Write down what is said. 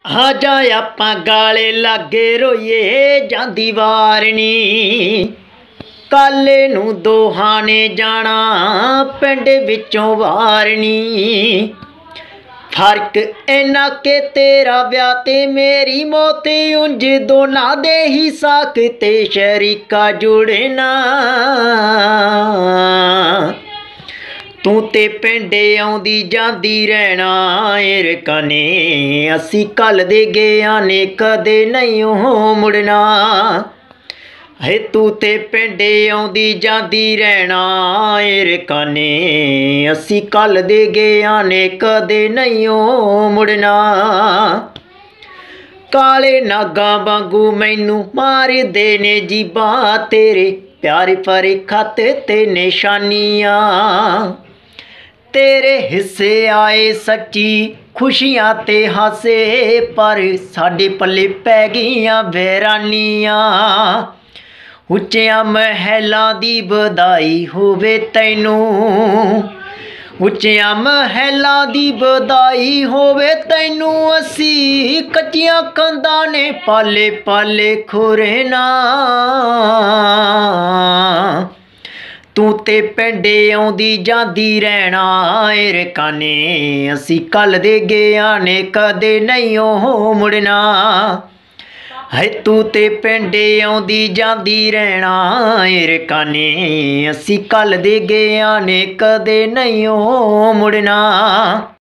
ਆ ਜਾ ਆਪਾਂ ਗਾਲੇ ਲਾਗੇ ਰੋਈਏ ਜਾਂਦੀ ਵਾਰਨੀ। ਕੱਲ ਨੂੰ ਦੋਹਾਂ ਨੇ ਜਾਣਾ ਪਿੰਡ ਵਿੱਚੋਂ ਵਾਰਨੀ। ਫਰਕ ਇੰਨਾ ਕਿ ਤੇਰਾ ਵਿਆਹ ਤੇ ਮੇਰੀ ਮੌਤ, ਉਂਝ ਦੋਨਾਂ ਦੇ ਹੀ ਸਾਕ ਤੇ ਸ਼ਰੀਕਾ ਜੁੜਨਾ। ਤੂੰ ਤੇ ਪਿੰਡ ਆਉਂਦੀ ਜਾਂਦੀ ਰਹਿਣਾ ਏ ਰਕਾਨੇ, ਅਸੀਂ ਕੱਲ ਦੇ ਗਿਆ ਨੇ ਕਦੇ ਨਹੀਂ ਉਹ ਮੁੜਨਾ। ਹੈ ਤੂੰ ਤੇ ਪਿੰਡ ਆਉਂਦੀ ਜਾਂਦੀ ਰਹਿਣਾ ਏ ਰਕਾਨੇ, ਅਸੀਂ ਕੱਲ ਦੇ ਗਿਆ ਨੇ ਕਦੇ ਨਹੀਂ ਉਹ ਮੁੜਨਾ। ਕਾਲੇ ਨਾਗਾਂ ਵਾਂਗੂ ਮੈਨੂੰ ਮਾਰਦੇ ਨੇ ਜੀਬਾਂ ਤੇਰੇ, ਪਿਆਰ ਪਰ ਖਤ ਤੇ ਨਿਸ਼ਾਨੀਆਂ। ਤੇਰੇ ਹਿੱਸੇ ਆਏ ਸੱਚੀ ਖੁਸ਼ੀਆਂ ਤੇ ਹਾਸੇ, ਪਰ ਸਾਡੇ ਪੱਲੇ ਪੈ ਗਈਆਂ ਵੈਰਾਨੀਆਂ। ਉੱਚਿਆਂ ਮਹਿਲਾਂ ਦੀ ਵਧਾਈ ਹੋਵੇ ਤੈਨੂੰ, ਉੱਚਿਆਂ ਮਹਿਲਾਂ ਦੀ ਵਧਾਈ ਹੋਵੇ ਤੈਨੂੰ, ਅਸੀਂ ਕੱਚੀਆਂ ਕੰਧਾਂ ਨੇ ਪਾਲੇ ਪਾਲੇ ਖੁਰਨਾ। ਤੂੰ ਤੇ ਪਿੰਡ ਆਉਂਦੀ ਜਾਂਦੀ ਰਹਿਣਾ ਏ ਰਕਾਨੇ, ਅਸੀਂ ਕੱਲ ਦੇ ਗਿਆ ਨੇ ਕਦੇ ਨਹੀਂ ਉਹ ਮੁੜਨਾ। ਹੈ ਤੂੰ ਤੇ ਪਿੰਡ ਆਉਂਦੀ ਜਾਂਦੀ ਰਹਿਣਾ ਏ ਰਕਾਨੇ, ਅਸੀਂ ਕੱਲ ਦੇ ਗਿਆ ਨੇ ਕਦੇ ਨਹੀਂ ਉਹ ਮੁੜਨਾ।